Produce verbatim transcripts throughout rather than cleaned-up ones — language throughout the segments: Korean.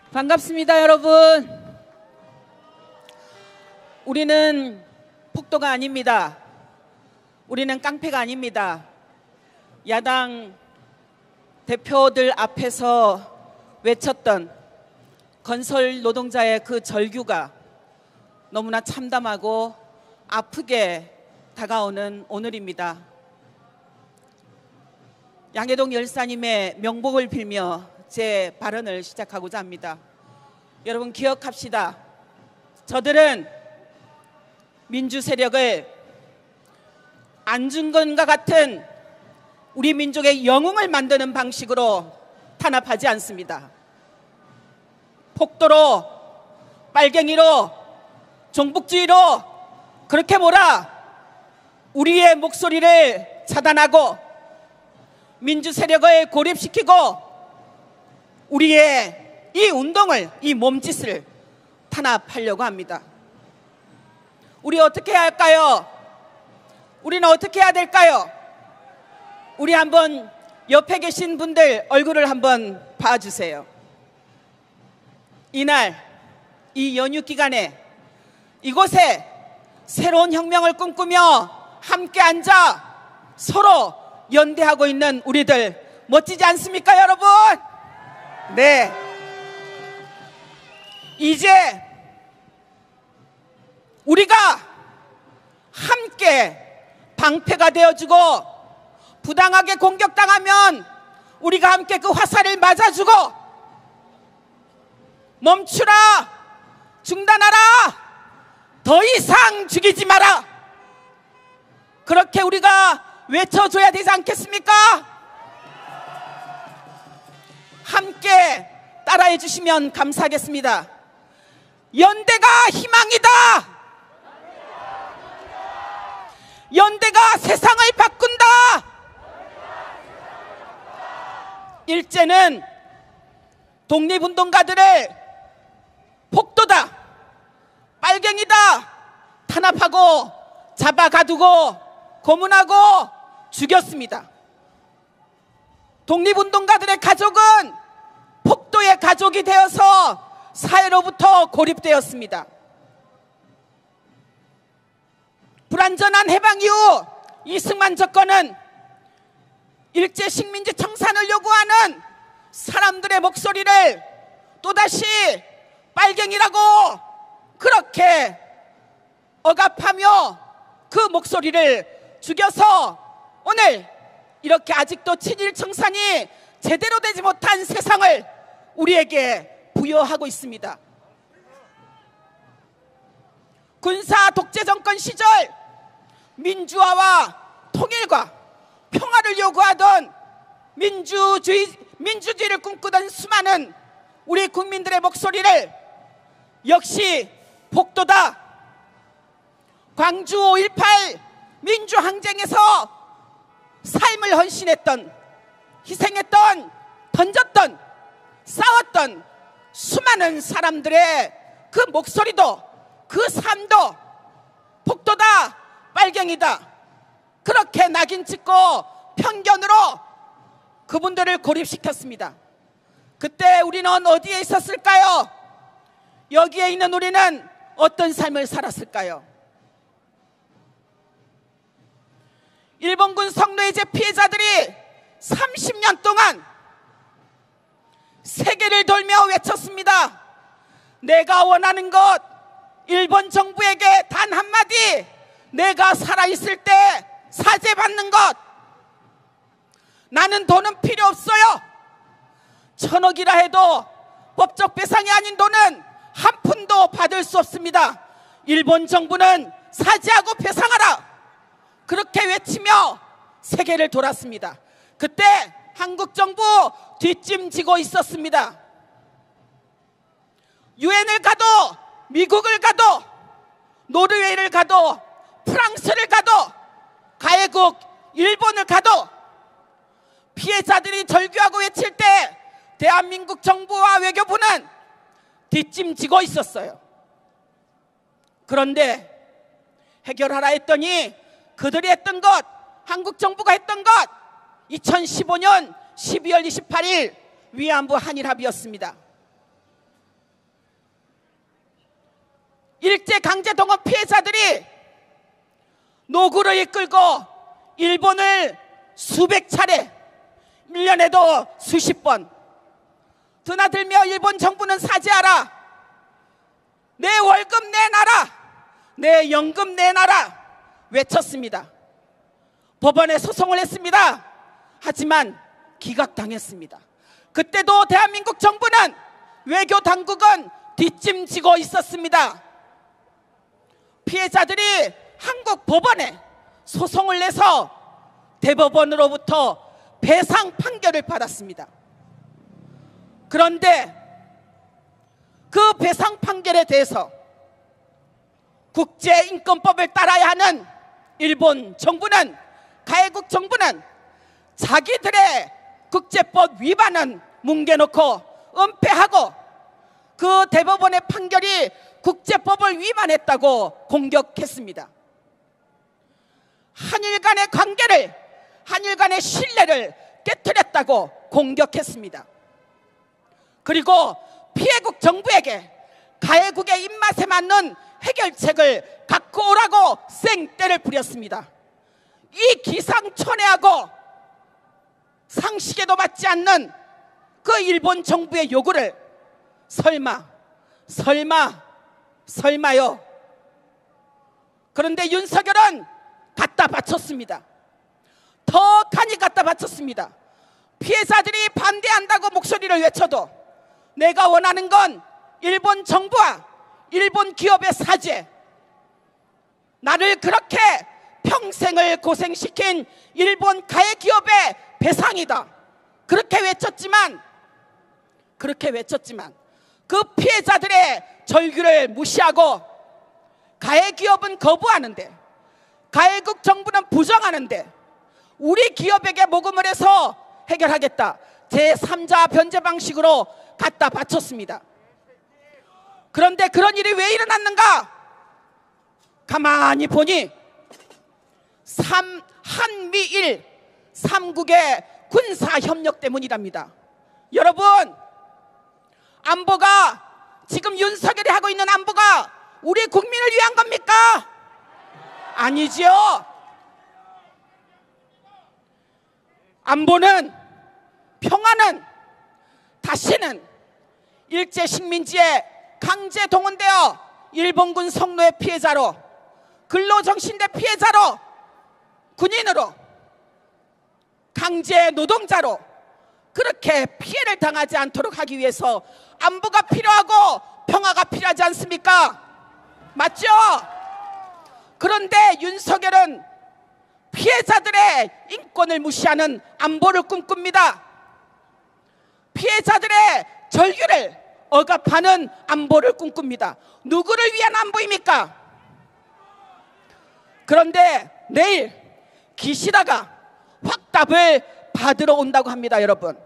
반갑습니다, 여러분. 우리는 폭도가 아닙니다. 우리는 깡패가 아닙니다. 야당 대표들 앞에서 외쳤던 건설 노동자의 그 절규가 너무나 참담하고 아프게 다가오는 오늘입니다. 양해동 열사님의 명복을 빌며 제 발언을 시작하고자 합니다. 여러분 기억합시다. 저들은 민주 세력을 안중근과 같은 우리 민족의 영웅을 만드는 방식으로 탄압하지 않습니다. 폭도로, 빨갱이로, 종북주의로 그렇게 몰아 우리의 목소리를 차단하고 민주 세력을 고립시키고 우리의 이 운동을, 이 몸짓을 탄압하려고 합니다. 우리 어떻게 해야 할까요? 우리는 어떻게 해야 될까요? 우리 한번 옆에 계신 분들 얼굴을 한번 봐주세요. 이날, 이 연휴 기간에 이곳에 새로운 혁명을 꿈꾸며 함께 앉아 서로 연대하고 있는 우리들 멋지지 않습니까, 여러분? 네. 이제 우리가 함께 방패가 되어주고 부당하게 공격당하면 우리가 함께 그 화살을 맞아주고 멈추라, 중단하라, 더 이상 죽이지 마라, 그렇게 우리가 외쳐줘야 되지 않겠습니까? 함께 따라해 주시면 감사하겠습니다. 연대가 희망이다. 연대가 세상을 바꾼다. 일제는 독립운동가들을 폭도다, 빨갱이다 탄압하고 잡아가두고 고문하고 죽였습니다. 독립운동가들의 가족은 폭도의 가족이 되어서 사회로부터 고립되었습니다. 불완전한 해방 이후 이승만 정권은 일제 식민지 청산을 요구하는 사람들의 목소리를 또다시 빨갱이라고 그렇게 억압하며 그 목소리를 죽여서 오늘 이렇게 아직도 친일 청산이 제대로 되지 못한 세상을 우리에게 부여하고 있습니다. 군사 독재 정권 시절 민주화와 통일과 평화를 요구하던 민주주의, 민주주의를 꿈꾸던 수많은 우리 국민들의 목소리를 역시 폭도다, 광주 오일팔 민주항쟁에서 삶을 헌신했던, 희생했던, 던졌던, 싸웠던 수많은 사람들의 그 목소리도, 그 삶도 폭도다, 빨갱이다 그렇게 낙인 찍고 편견으로 그분들을 고립시켰습니다. 그때 우리는 어디에 있었을까요? 여기에 있는 우리는 어떤 삶을 살았을까요? 일본군 성노예제 피해자들이 삼십 년 동안 세계를 돌며 외쳤습니다. 내가 원하는 것, 일본 정부에게 단 한마디, 내가 살아있을 때 사죄받는 것. 나는 돈은 필요 없어요. 천억이라 해도 법적 배상이 아닌 돈은 한 푼도 받을 수 없습니다. 일본 정부는 사죄하고 배상하라, 그렇게 외치며 세계를 돌았습니다. 그때 한국 정부 뒷짐지고 있었습니다. 유엔을 가도, 미국을 가도, 노르웨이를 가도, 프랑스를 가도, 가해국 일본을 가도 피해자들이 절규하고 외칠 때 대한민국 정부와 외교부는 뒷짐지고 있었어요. 그런데 해결하라 했더니 그들이 했던 것, 한국 정부가 했던 것, 이천십오 년 십이월 이십팔일 위안부 한일합의였습니다. 일제강제동원 피해자들이 노구를 이끌고 일본을 수백 차례, 일 년에도 수십 번 드나들며 일본 정부는 사죄하라, 내 월급 내놔라, 내 연금 내놔라 외쳤습니다. 법원에 소송을 했습니다. 하지만 기각당했습니다. 그때도 대한민국 정부는, 외교 당국은 뒷짐지고 있었습니다. 피해자들이 한국 법원에 소송을 내서 대법원으로부터 배상 판결을 받았습니다. 그런데 그 배상 판결에 대해서 국제인권법을 따라야 하는 일본 정부는, 가해국 정부는 자기들의 국제법 위반은 뭉개놓고 은폐하고 그 대법원의 판결이 국제법을 위반했다고 공격했습니다. 한일 간의 관계를, 한일 간의 신뢰를 깨뜨렸다고 공격했습니다. 그리고 피해국 정부에게 가해국의 입맛에 맞는 해결책을 갖고 오라고 생떼를 부렸습니다. 이 기상천외하고 상식에도 맞지 않는 그 일본 정부의 요구를 설마 설마 설마요. 그런데 윤석열은 갖다 바쳤습니다. 더 간이 갖다 바쳤습니다. 피해자들이 반대한다고 목소리를 외쳐도 내가 원하는 건 일본 정부와 일본 기업의 사죄, 나를 그렇게 평생을 고생시킨 일본 가해 기업의 배상이다. 그렇게 외쳤지만 그렇게 외쳤지만 그 피해자들의 절규를 무시하고 가해 기업은 거부하는데, 가해국 정부는 부정하는데 우리 기업에게 모금을 해서 해결하겠다, 제삼자 변제 방식으로 갖다 바쳤습니다. 그런데 그런 일이 왜 일어났는가? 가만히 보니 삼, 한미일 삼국의 군사협력 때문이랍니다. 여러분, 안보가, 지금 윤석열이 하고 있는 안보가 우리 국민을 위한 겁니까? 아니지요. 안보는, 평화는 다시는 일제 식민지에 강제 동원되어 일본군 성노의 피해자로, 근로정신대 피해자로, 군인으로, 강제 노동자로 그렇게 피해를 당하지 않도록 하기 위해서 안보가 필요하고 평화가 필요하지 않습니까? 맞죠? 그런데 윤석열은 피해자들의 인권을 무시하는 안보를 꿈꿉니다. 피해자들의 절규를 억압하는 안보를 꿈꿉니다. 누구를 위한 안보입니까? 그런데 내일 기시다가 확답을 받으러 온다고 합니다. 여러분,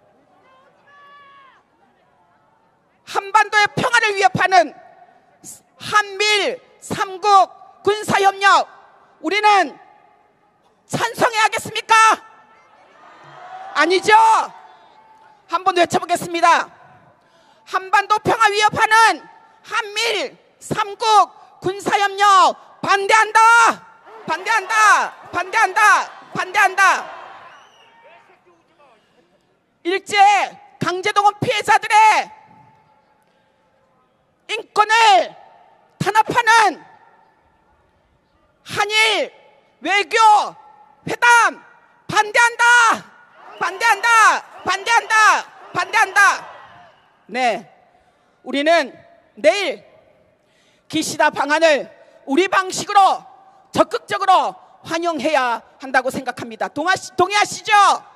한반도의 평화를 위협하는 한미일 삼국 군사협력, 우리는 찬성해야겠습니까? 아니죠? 한번 외쳐보겠습니다. 한반도 평화 위협하는 한미일 삼국 군사협력 반대한다! 반대한다! 반대한다! 반대한다! 일제 강제동원 피해자들의 인권을 탄압하는 한일 외교 회담 반대한다! 반대한다! 반대한다! 반대한다! 네, 우리는 내일 기시다 방안을 우리 방식으로 적극적으로 환영해야 한다고 생각합니다. 동하시, 동의하시죠?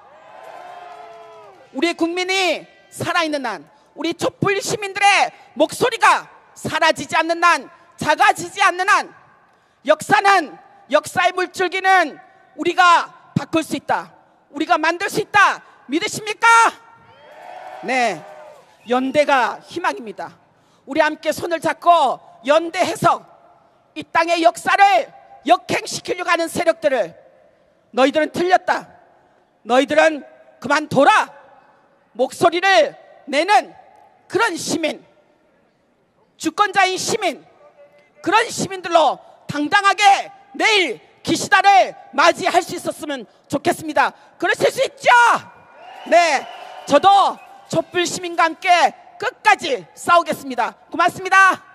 우리 국민이 살아있는 한, 우리 촛불 시민들의 목소리가 사라지지 않는 한, 작아지지 않는 한, 역사는, 역사의 물줄기는 우리가 바꿀 수 있다, 우리가 만들 수 있다. 믿으십니까? 네, 연대가 희망입니다. 우리 함께 손을 잡고 연대해서 이 땅의 역사를 역행시키려고 하는 세력들을, 너희들은 틀렸다, 너희들은 그만둬라 목소리를 내는 그런 시민, 주권자인 시민, 그런 시민들로 당당하게 내일 기시다를 맞이할 수 있었으면 좋겠습니다. 그러실 수 있죠? 네, 저도 촛불 시민과 함께 끝까지 싸우겠습니다. 고맙습니다.